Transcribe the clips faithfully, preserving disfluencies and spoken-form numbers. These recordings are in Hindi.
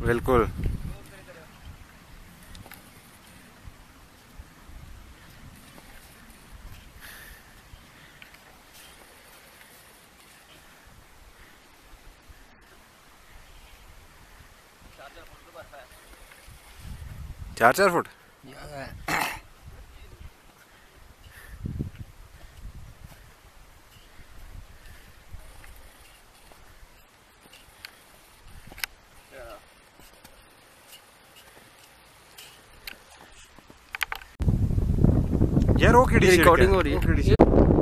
बिल्कुल। चार चार फुट यार। वो किडी रिकॉर्डिंग हो रही है।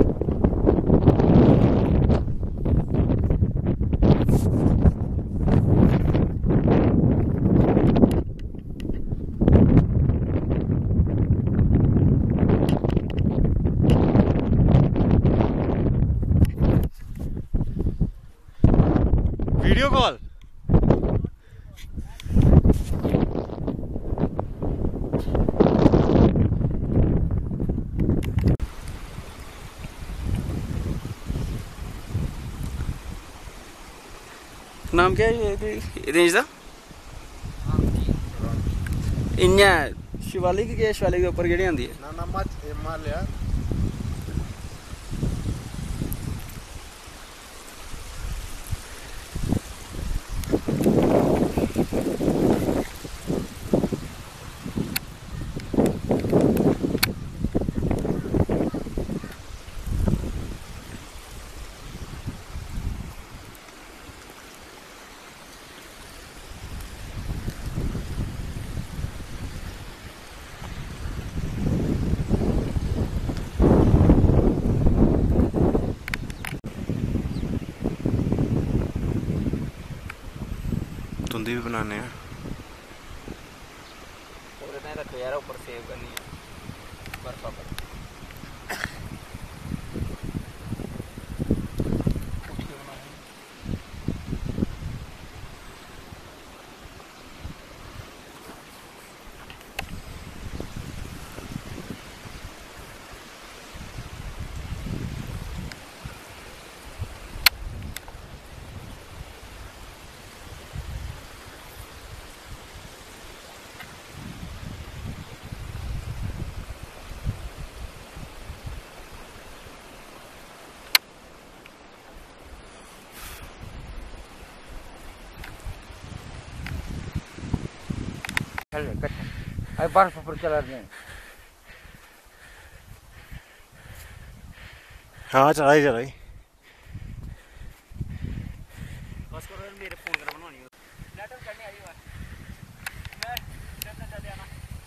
वीडियो कॉल नाम क्या है रेंज का? इन्या शिवालिक के शिवालिक के ऊपर केड़ी आंदी है? ना ना मच हिमालय। तुंदी भी बनाने हैं और इतना रखो यार, ऊपर सेव करनी है बर्फा पर। बर्फ पर चला रहे हैं। हाँ चलाई चलाई बस करो मेरे फोन कर बनवानी है लेटर करनी आई बात मैं लेटर कर देना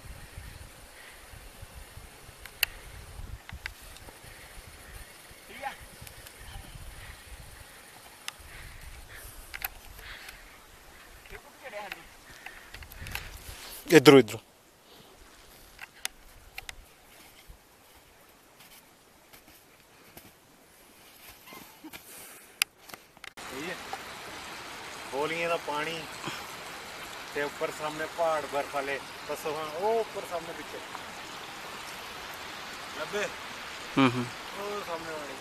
ठीक है इधर इधर बोलिए ना पानी ते ऊपर सामने पहाड़ बर्फ वाले बस वहाँ वो ऊपर सामने पीछे लबे हम्म हम्म वो सामने वाले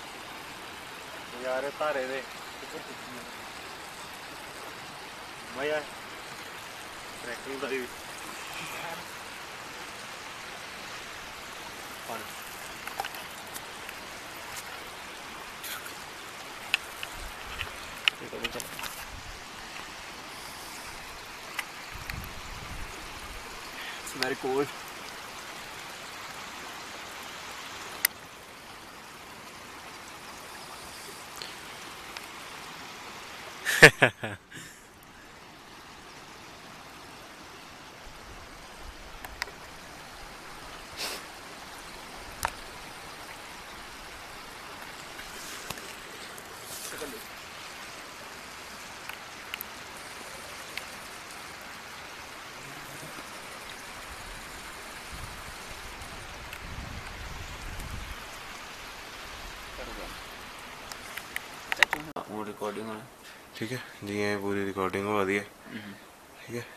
यार तारे दे मजा ट्रैक्टर उधर ही पानी ठीक है चलो very cold. रिकॉर्डिंग ठीक है जी, पूरी रिकॉर्डिंग हो दी है ठीक है।